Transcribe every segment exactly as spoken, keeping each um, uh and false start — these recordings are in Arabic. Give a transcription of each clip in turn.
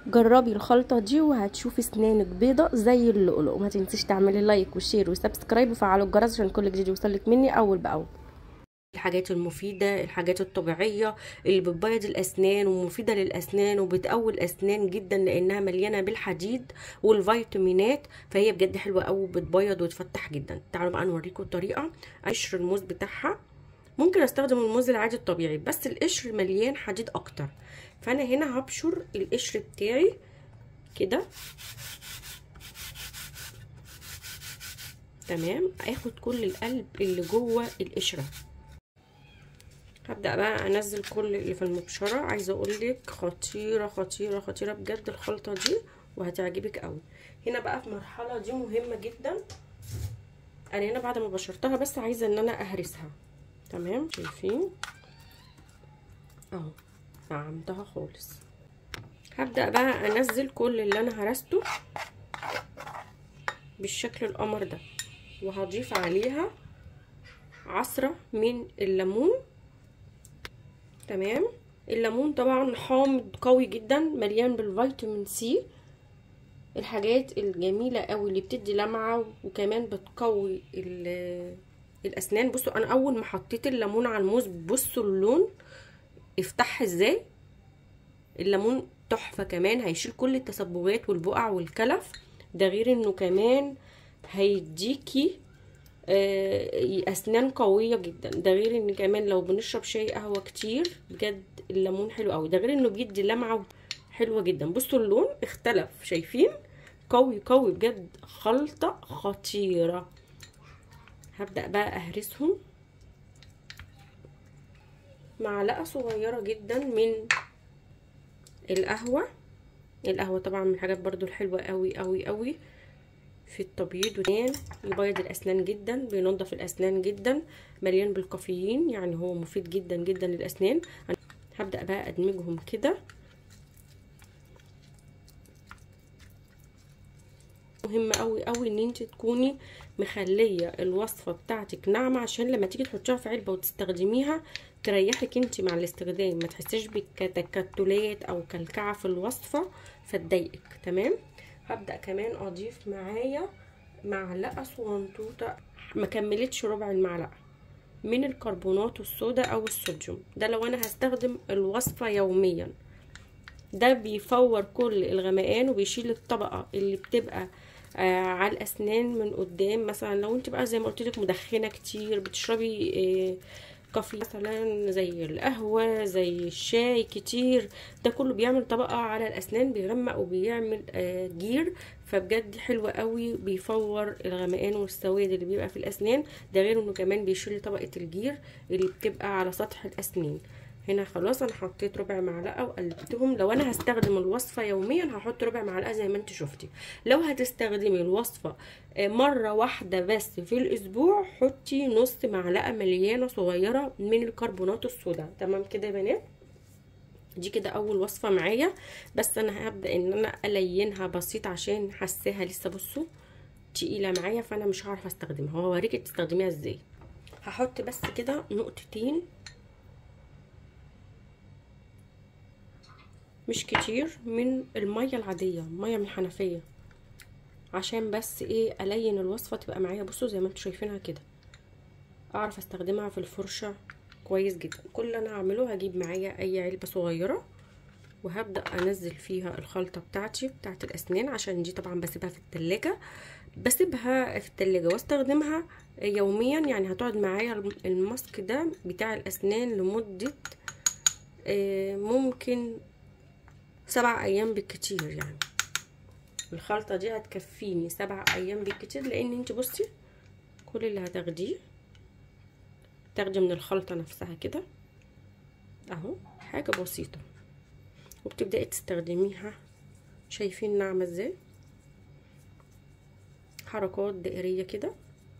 جربي الخلطة دي وهتشوفي اسنانك بيضة زي اللؤلؤ. وما تنسيش تعملي لايك وشير وسبسكرايب وفعلوا الجرس عشان كل جديد يوصلك مني اول باول. الحاجات المفيدة، الحاجات الطبيعية اللي بتبيض الأسنان ومفيدة للأسنان وبتقوي الأسنان جدا لأنها مليانة بالحديد والفيتامينات، فهي بجد حلوة أوي وبتبيض وتفتح جدا. تعالوا بقى نوريكم الطريقة. قشر الموز بتاعها ممكن استخدم الموز العادي الطبيعي، بس القشر مليان حديد أكتر، فأنا هنا هبشر القشر بتاعي كده تمام. اخد كل القلب اللي جوه القشره. هبدأ بقى انزل كل اللي في المبشرة. عايزة اقولك خطيرة خطيرة خطيرة بجد الخلطة دي وهتعجبك قوي. هنا بقى في مرحلة دي مهمة جدا. انا هنا بعد ما بشرتها بس عايزة ان انا اهرسها تمام. شايفين اهو نعمتها خالص. هبدأ بقى انزل كل اللي انا هرسته بالشكل القمر ده، وهضيف عليها عصرة من الليمون تمام. الليمون طبعا حامض قوي جدا مليان بالفيتامين سي، الحاجات الجميله قوي اللي بتدي لمعه وكمان بتقوي الاسنان. بصوا انا اول ما حطيت الليمون على الموز بصوا اللون افتح ازاي. الليمون تحفه، كمان هيشيل كل التسبغات والبقع والكلف، ده غير انه كمان هيديكي اسنان قويه جدا، ده غير ان كمان لو بنشرب شاي قهوه كتير بجد الليمون حلو قوي، ده غير انه بيدي لمعه حلوه جدا. بصوا اللون اختلف، شايفين قوي قوي بجد، خلطه خطيره. هبدا بقى اهرسهم. معلقه صغيره جدا من القهوه. القهوه طبعا من الحاجات برضو الحلوه قوي قوي قوي في التبييض، وكمان يبيض الاسنان جدا، بينظف الاسنان جدا، مليان بالكافيين، يعني هو مفيد جدا جدا للاسنان. هبدا بقى ادمجهم كده. مهم قوي قوي ان انت تكوني مخليه الوصفه بتاعتك ناعمه، عشان لما تيجي تحطيها في علبه وتستخدميها تريحك انت مع الاستخدام، ما تحسيش بتكتلات او كلكعه في الوصفه فتضايقك تمام. هبدأ كمان اضيف معايا معلقة صغنطوطة ما كملتش ربع المعلقة من الكربونات الصودا او الصوديوم، ده لو انا هستخدم الوصفة يوميا. ده بيفور كل الغمقان وبيشيل الطبقة اللي بتبقى آه على الاسنان من قدام. مثلا لو انت بقى زي ما قلت لك مدخنة كتير، بتشربي آه كافي مثلا زي القهوة زي الشاي كتير، ده كله بيعمل طبقة على الأسنان، بيغمق وبيعمل آه جير، فبجد حلوة قوي، بيفور الغمقان والسواد اللي بيبقى في الأسنان، ده غير انه كمان بيشيل طبقة الجير اللي بتبقى على سطح الأسنان. هنا خلاص انا حطيت ربع معلقه وقلبتهم. لو انا هستخدم الوصفه يوميا هحط ربع معلقه زي ما انت شفتي. لو هتستخدمي الوصفه مره واحده بس في الاسبوع حطي نص معلقه مليانه صغيره من الكربونات الصودا تمام كده يا بنات. دي كده اول وصفه معايا، بس انا هبدا ان انا الينها بسيط عشان حاساها لسه بصوا تقيله معايا، فانا مش هعرف استخدمها، هوريكي تستخدميها ازاي. هحط بس كده نقطتين مش كتير من الميه العاديه، ميه من الحنفيه، عشان بس ايه الين الوصفه تبقى معايا. بصوا زي ما انتم شايفينها كده، اعرف استخدمها في الفرشه كويس جدا. كل اللي انا هعمله هجيب معايا اي علبه صغيره وهبدا انزل فيها الخلطه بتاعتي بتاعت الاسنان، عشان دي طبعا بسيبها في التلاجة، بسيبها في التلاجة واستخدمها يوميا. يعني هتقعد معايا الماسك ده بتاع الاسنان لمده ممكن سبع ايام بالكتير، يعني الخلطة دي هتكفيني سبع ايام بالكتير، لان انت بصي كل اللي هتاخديه تاخدي من الخلطة نفسها كده اهو، حاجة بسيطة وبتبدأي تستخدميها. شايفين ناعمة ازاي، حركات دائرية كده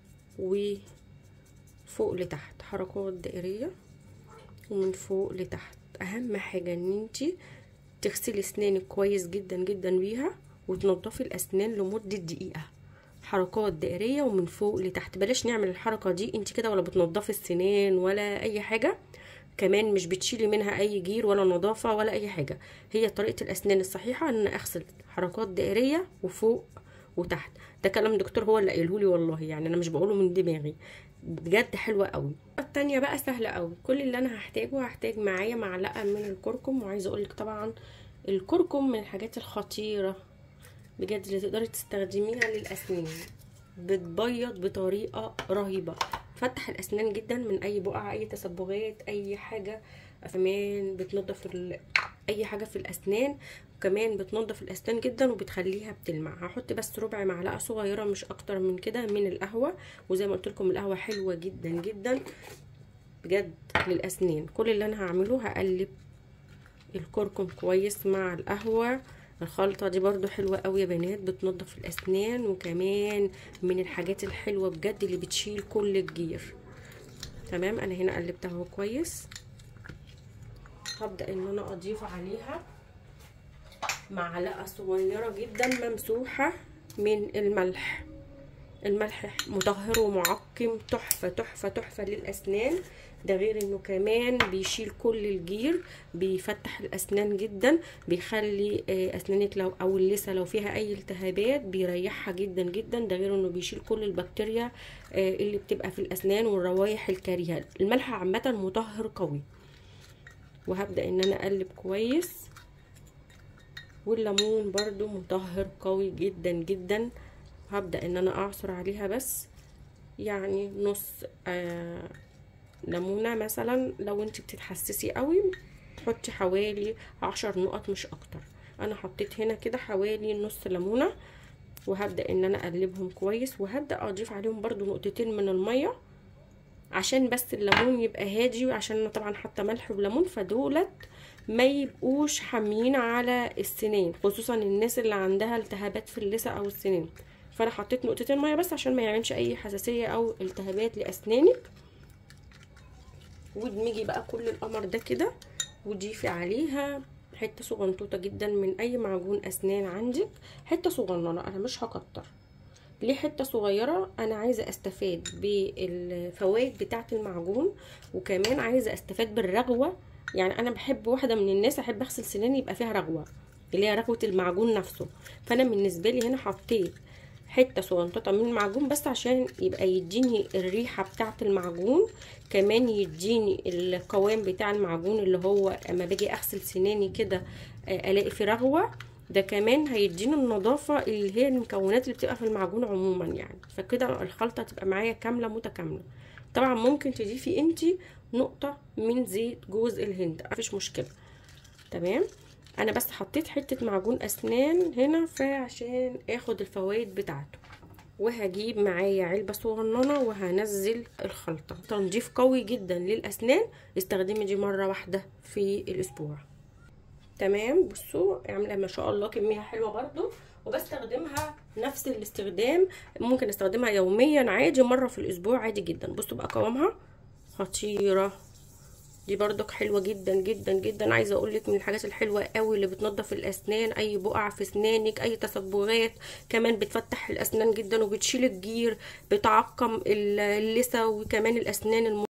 وفوق لتحت، حركات دائرية ومن فوق لتحت. اهم حاجة ان انت تغسلي اسنانك كويس جدا جدا بيها وتنضفي الاسنان لمده دقيقه، حركات دائريه ومن فوق لتحت. بلاش نعمل الحركه دي انت كده ولا بتنضفي السنان ولا اي حاجه، كمان مش بتشيلي منها اي جير ولا نظافه ولا اي حاجه. هي طريقه الاسنان الصحيحه ان اغسل حركات دائريه وفوق وتحت. ده كلام دكتور هو اللي قايله لي والله، يعني انا مش بقوله من دماغي، بجد حلوه قوي. التانية بقى سهله قوي. كل اللي انا هحتاجه، هحتاج معايا معلقه من الكركم. وعايزه اقولك طبعا الكركم من الحاجات الخطيره بجد اللي تقدري تستخدميها للاسنان، بتبيض بطريقه رهيبه، فتح الاسنان جدا من اي بقع، اي تسبغات، اي حاجه. كمان بتنضف اي حاجه في الاسنان، وكمان بتنضف الاسنان جدا وبتخليها بتلمع. هحط بس ربع معلقه صغيره مش اكتر من كده من القهوه، وزي ما قلت لكم القهوه حلوه جدا جدا بجد للاسنان. كل اللي انا هعمله هقلب الكركم كويس مع القهوه. الخلطه دي برضو حلوه قوي يا بنات، بتنضف الاسنان، وكمان من الحاجات الحلوه بجد اللي بتشيل كل الجير. تمام، انا هنا قلبتها كويس. هبدا ان انا اضيف عليها معلقه صغيره جدا ممسوحه من الملح. الملح مطهر ومعقم، تحفه تحفه تحفه للاسنان. ده غير انه كمان بيشيل كل الجير، بيفتح الاسنان جدا، بيخلي اسنانك لو او اللثه لو فيها اي التهابات بيريحها جدا جدا. ده غير انه بيشيل كل البكتيريا اللي بتبقى في الاسنان والروائح الكريهه. الملح عامه مطهر قوي. وهبدا ان انا اقلب كويس. والليمون برضو مطهر قوي جدا جدا. هبدا ان انا اعصر عليها بس يعني نص آه ليمونه مثلا. لو انت بتتحسسي قوي تحطي حوالي عشر نقط مش اكتر. انا حطيت هنا كده حوالي نص ليمونه. وهبدا ان انا اقلبهم كويس، وهبدا اضيف عليهم برضو نقطتين من الميه عشان بس الليمون يبقى هادي، وعشان انا طبعا حاطه ملح وليمون فدولت ما يبقوش حاميين على السنان، خصوصا الناس اللي عندها التهابات في اللثه او السنان. فانا حطيت نقطتين ميه بس عشان ما يعملش اي حساسيه او التهابات لاسنانك. وادمجي بقى كل القمر ده كده، وضيفي عليها حته صغنطوطه جدا من اي معجون اسنان عندك، حته صغننه، انا مش هكتر. ليه حته صغيره؟ انا عايزه استفاد بالفوائد بتاعه المعجون، وكمان عايزه استفاد بالرغوه. يعني انا بحب، واحده من الناس احب اغسل سناني يبقى فيها رغوه، اللي هي رغوه المعجون نفسه. فانا بالنسبه لي هنا حطيت حته صغنطوطه من المعجون بس عشان يبقى يديني الريحه بتاعه المعجون، كمان يديني القوام بتاع المعجون اللي هو اما باجي اغسل سناني كده الاقي فيه رغوه. ده كمان هيديني النظافه اللي هي المكونات اللي بتبقى في المعجون عموما يعني. فكده الخلطه تبقى معايا كامله متكامله. طبعا ممكن تضيفي انتي نقطه من زيت جوز الهند، مفيش مشكله. تمام، انا بس حطيت حته معجون اسنان هنا فعشان اخد الفوائد بتاعته. وهجيب معايا علبه صغننه وهنزل الخلطه. تنظيف قوي جدا للاسنان، استخدمي دي مره واحده في الاسبوع. تمام، بصوا عامله ما شاء الله كميه حلوه برضو، وبستخدمها نفس الاستخدام. ممكن استخدمها يوميا عادي، مره في الاسبوع عادي جدا. بصوا بقى قوامها خطيره، دي برضك حلوه جدا جدا جدا. عايزه اقول لك من الحاجات الحلوه قوي اللي بتنظف الاسنان، اي بقع في اسنانك، اي تصبغات، كمان بتفتح الاسنان جدا وبتشيل الجير، بتعقم اللثه وكمان الاسنان الم